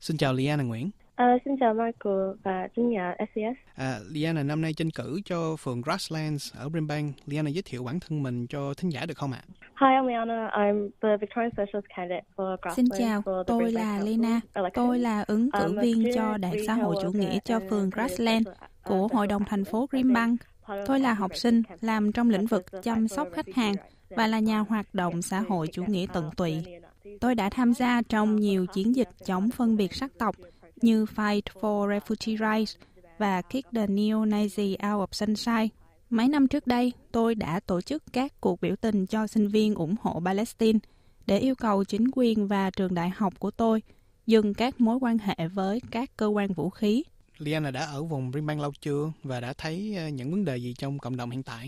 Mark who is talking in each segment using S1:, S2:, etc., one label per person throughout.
S1: Xin chào Liana Nguyễn.
S2: Xin chào Michael và thính giả SBS.
S1: Liana năm nay tranh cử cho phường Grasslands ở Brisbane. Liana giới thiệu bản thân mình cho thính giả được không ạ?
S2: Hi, I'm Liana. I'm the Victorian Socialist candidate for
S3: Xin
S2: Grasslands
S3: chào,
S2: for the
S3: tôi
S2: Brisbane
S3: là
S2: Council
S3: Lena.
S2: election.
S3: Tôi là ứng cử viên cho Đảng Xã hội Chủ nghĩa cho phường Grasslands của Hội đồng thành phố Brisbane. Tôi là học sinh, làm trong lĩnh vực chăm sóc khách hàng và là nhà hoạt động xã hội chủ nghĩa tận tụy. Tôi đã tham gia trong nhiều chiến dịch chống phân biệt sắc tộc như Fight for Refugee Rights và Kick the Neo-Nazi Out of Sunshine. Mấy năm trước đây, tôi đã tổ chức các cuộc biểu tình cho sinh viên ủng hộ Palestine để yêu cầu chính quyền và trường đại học của tôi dừng các mối quan hệ với các cơ quan vũ khí.
S1: Liana đã ở vùng Brisbane lâu chưa và đã thấy những vấn đề gì trong cộng đồng hiện tại?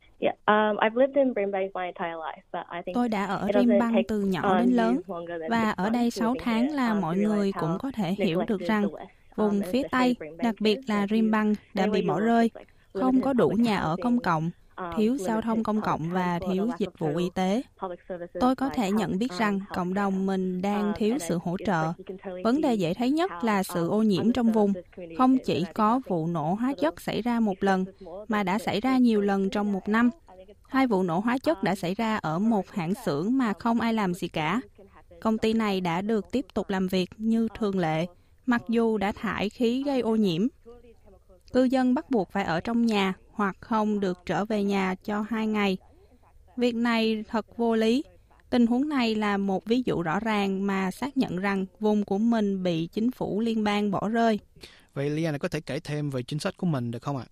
S3: Tôi đã ở Brisbane từ nhỏ đến lớn và ở đây 6 tháng là mọi người cũng có thể hiểu được rằng vùng phía Tây, đặc biệt là Brisbane, đã bị bỏ rơi, không có đủ nhà ở công cộng, thiếu giao thông công cộng và thiếu dịch vụ y tế. Tôi có thể nhận biết rằng cộng đồng mình đang thiếu sự hỗ trợ. Vấn đề dễ thấy nhất là sự ô nhiễm trong vùng. Không chỉ có vụ nổ hóa chất xảy ra một lần, mà đã xảy ra nhiều lần trong một năm. 2 vụ nổ hóa chất đã xảy ra ở một hãng xưởng mà không ai làm gì cả. Công ty này đã được tiếp tục làm việc như thường lệ, mặc dù đã thải khí gây ô nhiễm. Cư dân bắt buộc phải ở trong nhà hoặc không được trở về nhà cho 2 ngày. Việc này thật vô lý. Tình huống này là một ví dụ rõ ràng mà xác nhận rằng vùng của mình bị chính phủ liên bang bỏ rơi.
S1: Vậy Liana có thể kể thêm về chính sách của mình được không ạ?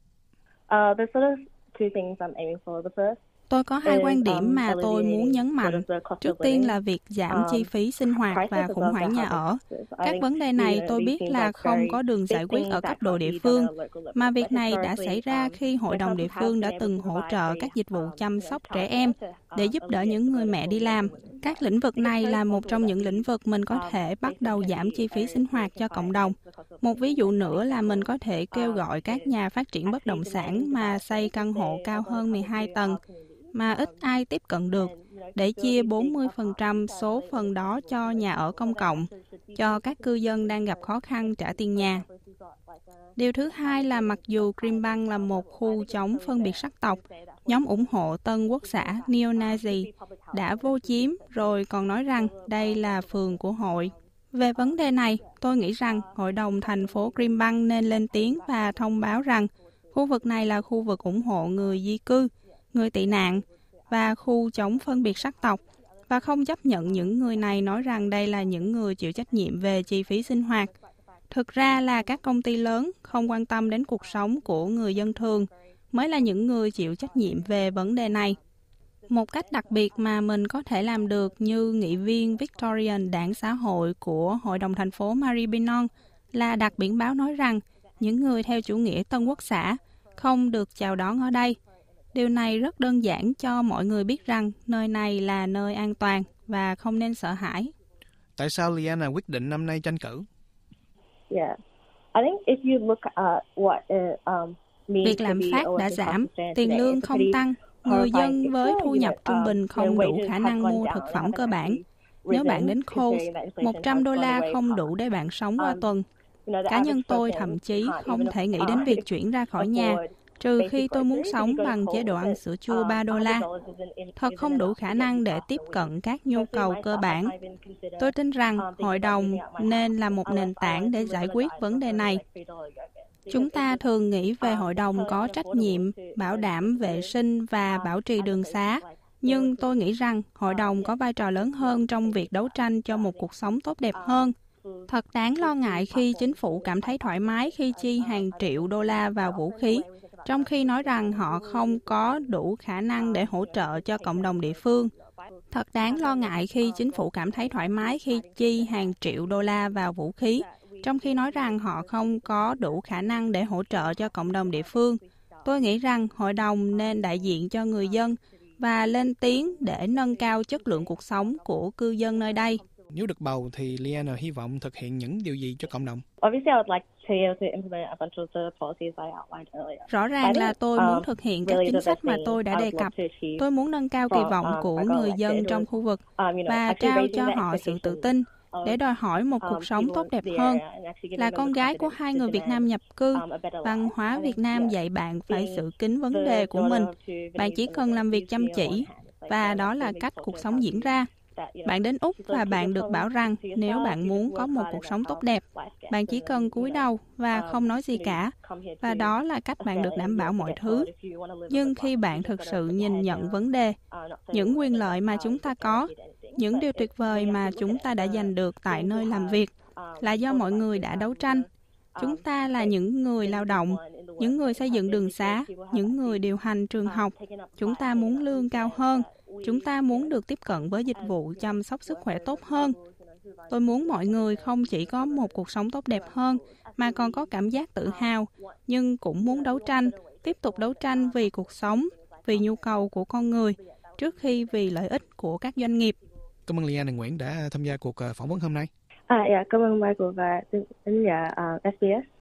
S3: Tôi có 2 quan điểm mà tôi muốn nhấn mạnh. Trước tiên là việc giảm chi phí sinh hoạt và khủng hoảng nhà ở. Các vấn đề này tôi biết là không có đường giải quyết ở cấp độ địa phương, mà việc này đã xảy ra khi Hội đồng địa phương đã từng hỗ trợ các dịch vụ chăm sóc trẻ em để giúp đỡ những người mẹ đi làm. Các lĩnh vực này là một trong những lĩnh vực mình có thể bắt đầu giảm chi phí sinh hoạt cho cộng đồng. Một ví dụ nữa là mình có thể kêu gọi các nhà phát triển bất động sản mà xây căn hộ cao hơn 12 tầng, mà ít ai tiếp cận được, để chia 40% số phần đó cho nhà ở công cộng, cho các cư dân đang gặp khó khăn trả tiền nhà. Điều thứ hai là mặc dù Brisbane là một khu chống phân biệt sắc tộc, nhóm ủng hộ Tân Quốc xã Neo-Nazi đã vô chiếm rồi còn nói rằng đây là phường của hội. Về vấn đề này, tôi nghĩ rằng Hội đồng thành phố Brisbane nên lên tiếng và thông báo rằng khu vực này là khu vực ủng hộ người di cư, người tị nạn và khu chống phân biệt sắc tộc, và không chấp nhận những người này nói rằng đây là những người chịu trách nhiệm về chi phí sinh hoạt. Thực ra là các công ty lớn không quan tâm đến cuộc sống của người dân thường mới là những người chịu trách nhiệm về vấn đề này. Một cách đặc biệt mà mình có thể làm được như nghị viên Victorian Đảng Xã hội của Hội đồng thành phố Maribyrnong là đặt biển báo nói rằng những người theo chủ nghĩa Tân Quốc xã không được chào đón ở đây. Điều này rất đơn giản cho mọi người biết rằng nơi này là nơi an toàn và không nên sợ hãi.
S1: Tại sao Liana quyết định năm nay tranh cử?
S3: Việc lạm phát đã giảm, tiền lương không tăng, người dân với thu nhập trung bình không đủ khả năng mua thực phẩm cơ bản. Nếu bạn đến Coles, $100 không đủ để bạn sống qua tuần. Cá nhân tôi thậm chí không thể nghĩ đến việc chuyển ra khỏi nhà, trừ khi tôi muốn sống bằng chế độ ăn sữa chua $3. Thật không đủ khả năng để tiếp cận các nhu cầu cơ bản. Tôi tin rằng hội đồng nên là một nền tảng để giải quyết vấn đề này. Chúng ta thường nghĩ về hội đồng có trách nhiệm bảo đảm vệ sinh và bảo trì đường xá, nhưng tôi nghĩ rằng hội đồng có vai trò lớn hơn trong việc đấu tranh cho một cuộc sống tốt đẹp hơn. Thật đáng lo ngại khi chính phủ cảm thấy thoải mái khi chi hàng triệu đô la vào vũ khí, trong khi nói rằng họ không có đủ khả năng để hỗ trợ cho cộng đồng địa phương. Thật đáng lo ngại khi chính phủ cảm thấy thoải mái khi chi hàng triệu đô la vào vũ khí, trong khi nói rằng họ không có đủ khả năng để hỗ trợ cho cộng đồng địa phương. Tôi nghĩ rằng hội đồng nên đại diện cho người dân và lên tiếng để nâng cao chất lượng cuộc sống của cư dân nơi đây.
S1: Nếu được bầu thì Liana hy vọng thực hiện những điều gì cho cộng đồng?
S3: Rõ ràng là tôi muốn thực hiện các chính sách mà tôi đã đề cập. Tôi muốn nâng cao kỳ vọng của người dân trong khu vực và trao cho họ sự tự tin. để đòi hỏi một cuộc sống tốt đẹp hơn. Là con gái của 2 người Việt Nam nhập cư, văn hóa Việt Nam dạy bạn phải giữ kín vấn đề của mình. Bạn chỉ cần làm việc chăm chỉ, và đó là cách cuộc sống diễn ra. Bạn đến Úc và bạn được bảo rằng nếu bạn muốn có một cuộc sống tốt đẹp, bạn chỉ cần cúi đầu và không nói gì cả. Và đó là cách bạn được đảm bảo mọi thứ. Nhưng khi bạn thực sự nhìn nhận vấn đề, những quyền lợi mà chúng ta có, những điều tuyệt vời mà chúng ta đã giành được tại nơi làm việc, là do mọi người đã đấu tranh. Chúng ta là những người lao động, những người xây dựng đường xá, những người điều hành trường học. Chúng ta muốn lương cao hơn. Chúng ta muốn được tiếp cận với dịch vụ chăm sóc sức khỏe tốt hơn. Tôi muốn mọi người không chỉ có một cuộc sống tốt đẹp hơn, mà còn có cảm giác tự hào, nhưng cũng muốn đấu tranh, tiếp tục đấu tranh vì cuộc sống, vì nhu cầu của con người, trước khi vì lợi ích của các doanh nghiệp.
S1: Cảm ơn Liana Nguyễn đã tham gia cuộc phỏng vấn hôm nay.
S2: Dạ, cảm ơn Michael và thính giả SBS.